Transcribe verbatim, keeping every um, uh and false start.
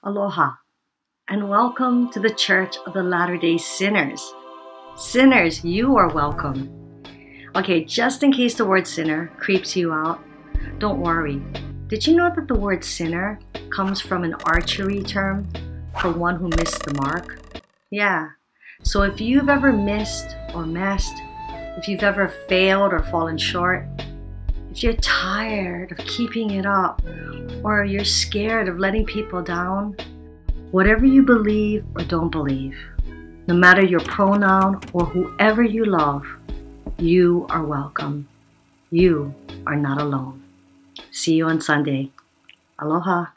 Aloha, and welcome to the Church of the Latter-day Sinners. Sinners, you are welcome. Okay, just in case the word sinner creeps you out, don't worry. Did you know that the word sinner comes from an archery term for one who missed the mark? Yeah, so if you've ever missed or messed, if you've ever failed or fallen short, if you're tired of keeping it up, or you're scared of letting people down, whatever you believe or don't believe, no matter your pronoun or whoever you love, you are welcome. You are not alone. See you on Sunday. Aloha.